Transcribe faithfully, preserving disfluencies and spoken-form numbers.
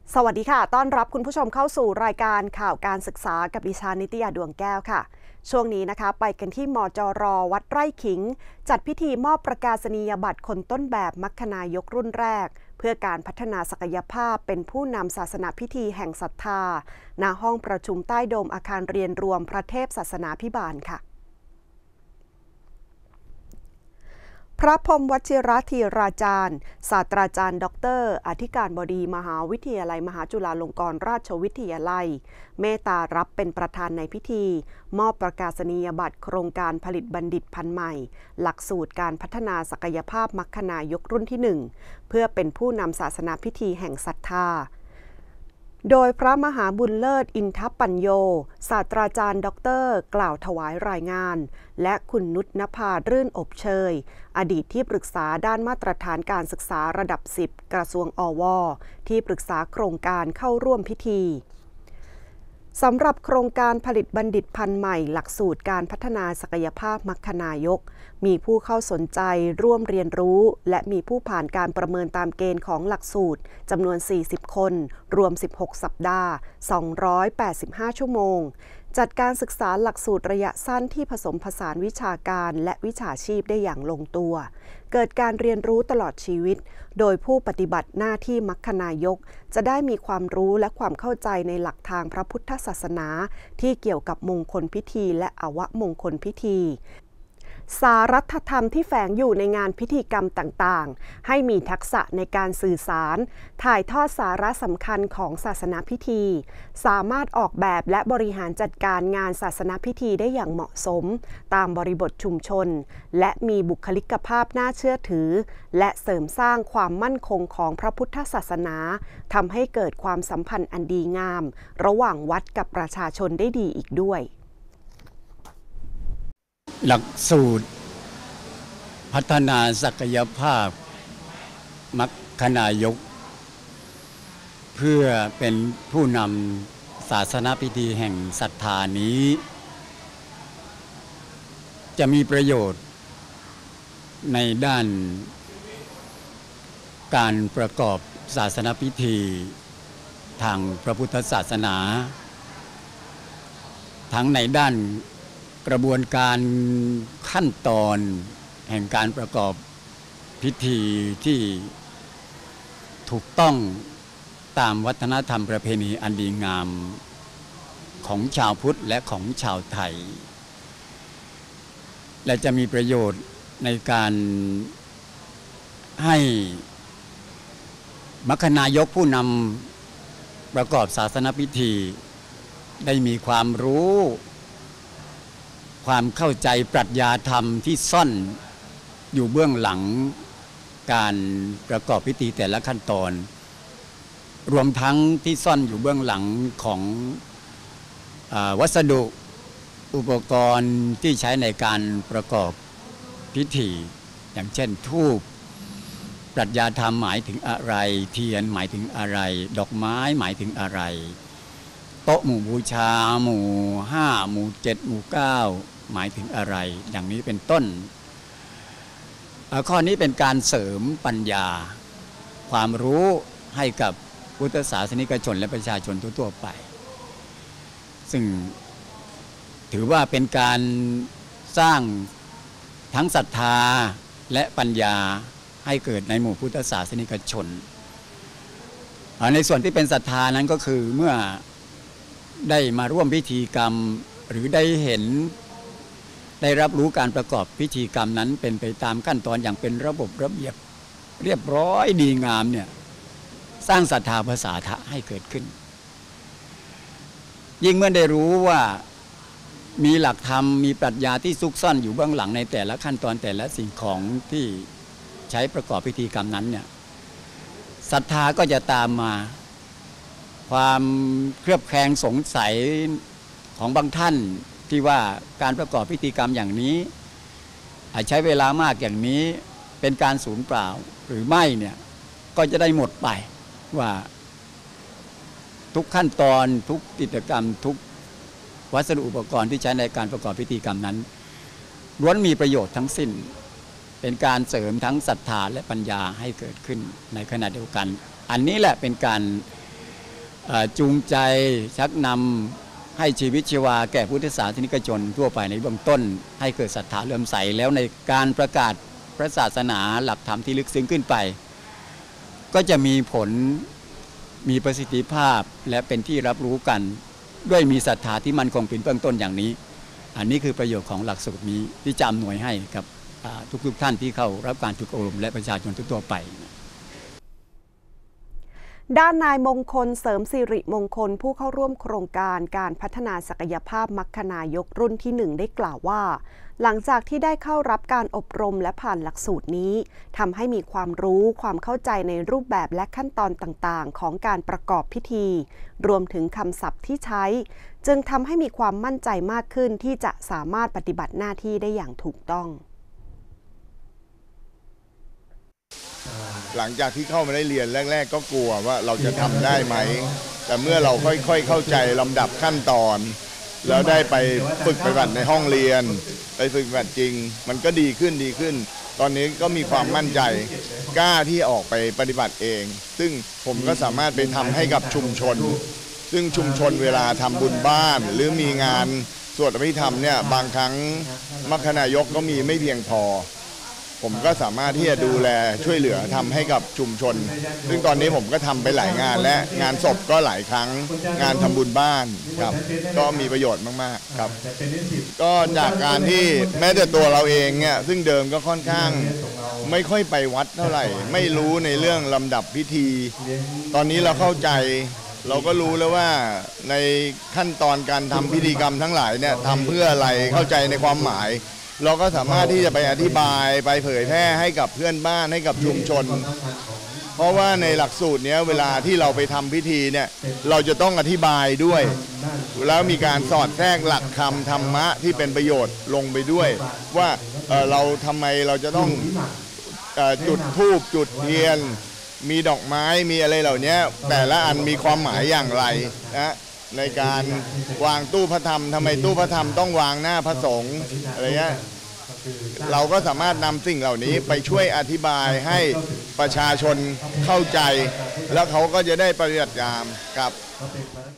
สวัสดีค่ะต้อนรับคุณผู้ชมเข้าสู่รายการข่าวการศึกษากับดิฉันนิตยาดวงแก้วค่ะช่วงนี้นะคะไปกันที่มจร.วัดไร่ขิงจัดพิธีมอบประกาศนียบัตรคนต้นแบบมัคคณายกรุ่นแรกเพื่อการพัฒนาศักยภาพเป็นผู้นำศาสนาพิธีแห่งศรัทธาณห้องประชุมใต้โดมอาคารเรียนรวมพระเทพศาสนาภิบาลค่ะพระพรหมวชิรธีราจารย์ศาสตราจารย์ด็อกเตอร์อธิการบดีมหาวิทยาลัยมหาจุฬาลงกรณราชวิทยาลัยเมตตารับเป็นประธานในพิธีมอบประกาศนียบัตรโครงการผลิตบัณฑิตพันธุ์ใหม่หลักสูตรการพัฒนาศักยภาพมัคคณายกรุ่นที่หนึ่งเพื่อเป็นผู้นำศาสนาพิธีแห่งศรัทธาโดยพระมหาบุญเลิศอินทปัญโยศาสตราจารย์ด็อกเตอร์กล่าวถวายรายงานและคุณนุชนภารื่นอบเชยอดีตที่ปรึกษาด้านมาตรฐานการศึกษาระดับสิบกระทรวงอวที่ปรึกษาโครงการเข้าร่วมพิธีสำหรับโครงการผลิตบัณฑิตพันธุ์ใหม่หลักสูตรการพัฒนาศักยภาพมัคคณายกมีผู้เข้าสนใจร่วมเรียนรู้และมีผู้ผ่านการประเมินตามเกณฑ์ของหลักสูตรจำนวนสี่สิบคนรวมสิบหกสัปดาห์สองร้อยแปดสิบห้าชั่วโมงจัดการศึกษาหลักสูตรระยะสั้นที่ผสมผสานวิชาการและวิชาชีพได้อย่างลงตัวเกิดการเรียนรู้ตลอดชีวิตโดยผู้ปฏิบัติหน้าที่มัคคณายกจะได้มีความรู้และความเข้าใจในหลักทางพระพุทธศาสนาที่เกี่ยวกับมงคลพิธีและอวมงคลพิธีสารัตธรรมที่แฝงอยู่ในงานพิธีกรรมต่างๆให้มีทักษะในการสื่อสารถ่ายทอดสาระสำคัญของศาสนาพิธีสามารถออกแบบและบริหารจัดการงานศาสนาพิธีได้อย่างเหมาะสมตามบริบทชุมชนและมีบุคลิกภาพน่าเชื่อถือและเสริมสร้างความมั่นคงของพระพุทธศาสนาทำให้เกิดความสัมพันธ์อันดีงามระหว่างวัดกับประชาชนได้ดีอีกด้วยหลักสูตรพัฒนาศักยภาพมัคคณายกเพื่อเป็นผู้นำศาสนพิธีแห่งศรัทธานี้จะมีประโยชน์ในด้านการประกอบศาสนพิธีทางพระพุทธศาสนาทั้งในด้านกระบวนการขั้นตอนแห่งการประกอบพิธีที่ถูกต้องตามวัฒนธรรมประเพณีอันดีงามของชาวพุทธและของชาวไทยและจะมีประโยชน์ในการให้มัคคณายกผู้นำประกอบศาสนพิธีได้มีความรู้ความเข้าใจปรัชญาธรรมที่ซ่อนอยู่เบื้องหลังการประกอบพิธีแต่ละขั้นตอนรวมทั้งที่ซ่อนอยู่เบื้องหลังของอ่าวัสดุอุปกรณ์ที่ใช้ในการประกอบพิธีอย่างเช่นธูปปรัชญาธรรมหมายถึงอะไรเทียนหมายถึงอะไรดอกไม้หมายถึงอะไรโต๊ะหมู่บูชาหมู่ห้าหมู่เจ็ดหมู่เก้าหมายถึงอะไรอย่างนี้เป็นต้นข้อนี้เป็นการเสริมปัญญาความรู้ให้กับพุทธศาสนิกชนและประชาชนทั่วๆไปซึ่งถือว่าเป็นการสร้างทั้งศรัทธาและปัญญาให้เกิดในหมู่พุทธศาสนิกชนในส่วนที่เป็นศรัทธานั้นก็คือเมื่อได้มาร่วมพิธีกรรมหรือได้เห็นได้รับรู้การประกอบพิธีกรรมนั้นเป็นไปตามขั้นตอนอย่างเป็นระบบระเบียบเรียบร้อยดีงามเนี่ยสร้างศรัทธาภาษาทะให้เกิดขึ้นยิ่งเมื่อได้รู้ว่ามีหลักธรรมมีปรัชญาที่ซุกซ่อนอยู่เบื้องหลังในแต่ละขั้นตอนแต่ละสิ่งของที่ใช้ประกอบพิธีกรรมนั้นเนี่ยศรัทธาก็จะตามมาความเครือบแคลงสงสัยของบางท่านที่ว่าการประกอบพิธีกรรมอย่างนี้ใช้เวลามากอย่างนี้เป็นการสูญเปล่าหรือไม่เนี่ยก็จะได้หมดไปว่าทุกขั้นตอนทุกกิจกรรมทุกวัสดุอุปกรณ์ที่ใช้ในการประกอบพิธีกรรมนั้นล้วนมีประโยชน์ทั้งสิ้นเป็นการเสริมทั้งศรัทธาและปัญญาให้เกิดขึ้นในขณะเดียวกันอันนี้แหละเป็นการจูงใจชักนำให้ชีวิตชีวาแก่พุทธศาสนิกชนทั่วไปในเบื้องต้นให้เกิดศรัทธาเลื่อมใสแล้วในการประกาศพระศาสนาหลักธรรมที่ลึกซึ้งขึ้นไปก็จะมีผลมีประสิทธิภาพและเป็นที่รับรู้กันด้วยมีศรัทธาที่มั่นคงเป็นเบื้องต้นอย่างนี้อันนี้คือประโยชน์ของหลักสูตรนี้ที่จะอำนวยให้กับทุกๆท่านที่เข้ารับการฝึกอบรมและประชาชนทั่วไปด้านนายมงคลเสริมสิริมงคลผู้เข้าร่วมโครงการการพัฒนาศักยภาพมรรคนายกรุ่นที่หนึ่งได้กล่าวว่าหลังจากที่ได้เข้ารับการอบรมและผ่านหลักสูตรนี้ทำให้มีความรู้ความเข้าใจในรูปแบบและขั้นตอนต่างๆของการประกอบพิธีรวมถึงคำศัพท์ที่ใช้จึงทำให้มีความมั่นใจมากขึ้นที่จะสามารถปฏิบัติหน้าที่ได้อย่างถูกต้องหลังจากที่เข้ามาได้เรียนแรกๆก็กลัวว่าเราจะทำได้ไหมแต่เมื่อเราค่อยๆเข้าใจลำดับขั้นตอนแล้วได้ไปฝึกปฏิบัติในห้องเรียนไปฝึกปฏิบัติจริงมันก็ดีขึ้นดีขึ้นตอนนี้ก็มีความมั่นใจกล้าที่ออกไปปฏิบัติเองซึ่งผมก็สามารถไปทำให้กับชุมชนซึ่งชุมชนเวลาทำบุญบ้านหรือมีงานสวดอภิธรรมเนี่ยบางครั้งมรรคนายกก็มีไม่เพียงพอผมก็สามารถที่จะดูแลช่วยเหลือทำให้กับชุมชนซึ่งตอนนี้ผมก็ทำไปหลายงานและงานศพก็หลายครั้งงานทำบุญบ้านครับก็มีประโยชน์มากๆครับก็จากการที่แม้แต่ตัวเราเองเนี่ยซึ่งเดิมก็ค่อนข้างไม่ค่อยไปวัดเท่าไหร่ไม่รู้ในเรื่องลำดับพิธี ตอนนี้เราเข้าใจเราก็รู้แล้วว่าในขั้นตอนการทำพิธีกรรมทั้งหลายเนี่ยทำเพื่ออะไรเข้าใจในความหมายเราก็สามารถที่จะไปอธิบายไปเผยแพร่ให้กับเพื่อนบ้านให้กับชุมชนเพราะว่าในหลักสูตรนี้เวลาที่เราไปทำพิธีเนี่ยเราจะต้องอธิบายด้วยแล้วมีการสอดแทรกหลักคำธรรมะที่เป็นประโยชน์ลงไปด้วยว่า เอ่อ เราทำไมเราจะต้องจุดธูปจุดเทียนมีดอกไม้มีอะไรเหล่านี้แต่ละอันมีความหมายอย่างไรนะในการวางตู้พระธรรมทำไมตู้พระธรรมต้องวางหน้าพระสงฆ์อะไรเงี้ยเราก็สามารถนำสิ่งเหล่านี้ไปช่วยอธิบายให้ประชาชนเข้าใจแล้วเขาก็จะได้ปฏิบัติตามครับ